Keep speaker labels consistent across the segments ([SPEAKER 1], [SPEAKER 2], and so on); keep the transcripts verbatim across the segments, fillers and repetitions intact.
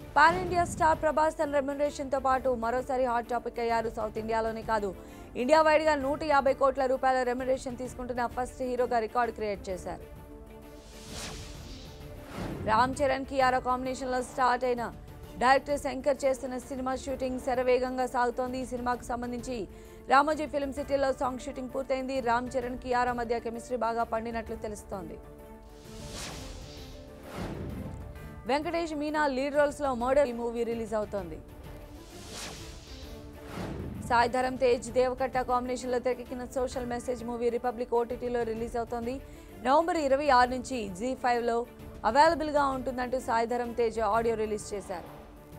[SPEAKER 1] Pan India star Prabhas తన remuneration తో పాటు మరోసారి హాట్ టాపిక్ అయ్యారు. సౌత్ ఇండియాలోనే కాదు ఇండియా వైడ్ గా నూట యాభై కోట్ల రూపాయల రెమ్యునరేషన్ తీసుకుంటున్న ఫస్ట్ హీరోగా రికార్డు క్రియేట్ చేశారు. రామ్ చరణ్ కియారా కాంబినేషన్ లో స్టార్ట్ అయిన డైరెక్టర్ శంకర్ చేస్తున్న సినిమా షూటింగ్ శరవేగంగా సాగుతోంది. ఈ సినిమాకు సంబంధించి రామోజీ ఫిల్మ్ సిటీలో సాంగ్ షూటింగ్ పూర్తయింది. రామ్ చరణ్ కియారా మధ్య కెమిస్ట్రీ బాగా పండినట్లు తెలుస్తోంది. వెంకటేష్ మీనా లీడ్ రోల్స్ లో మర్డర్ ఈ మూవీ రిలీజ్ అవుతోంది. సాయి ధరమ్ తేజ్ దేవకట్ట కాంబినేషన్ లో తెరకెక్కిన సోషల్ మెసేజ్ మూవీ రిపబ్లిక్ ఓటీటీలో రిలీజ్ అవుతోంది. నవంబర్ ఇరవై ఆరు నుంచి జీ ఫైవ్ లో అవైలబుల్ గా ఉంటుందంటూ సాయి ధరమ్ తేజ్ ఆడియో రిలీజ్ చేశారు.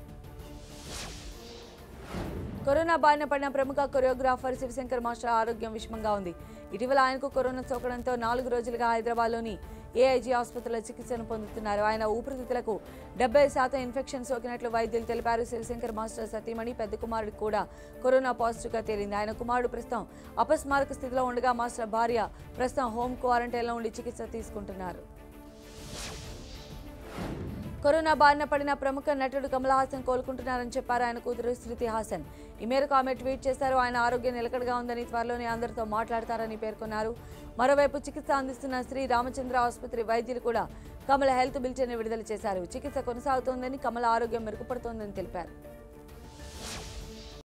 [SPEAKER 1] కరోనా బారిన పడిన ప్రముఖ కొరియోగ్రాఫర్ శివశంకర్ మాస్టర్ ఆరోగ్యం విషమంగా ఉంది. ఇటీవల ఆయనకు కరోనా సోకడంతో నాలుగు రోజులుగా హైదరాబాద్లోని ఏఐజీ ఆసుపత్రిలో చికిత్సను పొందుతున్నారు. ఆయన ఊపిరితిత్తులకు డెబ్బై శాతం ఇన్ఫెక్షన్ సోకినట్లు వైద్యులు తెలిపారు. శివశంకర్ మాస్టర్ సతీమణి పెద్ద కుమారుడికి కూడా కరోనా పాజిటివ్గా తేలింది. ఆయన కుమారుడు ప్రస్తుతం అపస్మారక స్థితిలో ఉండగా మాస్టర్ భార్య ప్రస్తుతం హోమ్ క్వారంటైన్లో ఉండి చికిత్స తీసుకుంటున్నారు. కరోనా బారిన పడిన ప్రముఖ నటుడు కమల్ హాసన్ కోలుకుంటున్నారని చెప్పారు ఆయన కూతురు శృతి హాసన్. ఈ మేరకు ఆమె ట్వీట్ చేశారు. ఆయన ఆరోగ్యం నిలకడగా ఉందని, త్వరలోనే అందరితో మాట్లాడతారని పేర్కొన్నారు. మరోవైపు చికిత్స అందిస్తున్న శ్రీ రామచంద్ర ఆసుపత్రి వైద్యులు కూడా కమల్ హెల్త్ బులెటిన్ విడుదల చేశారు. చికిత్స కొనసాగుతోందని, కమల్ ఆరోగ్యం మెరుగుపడుతోందని తెలిపారు.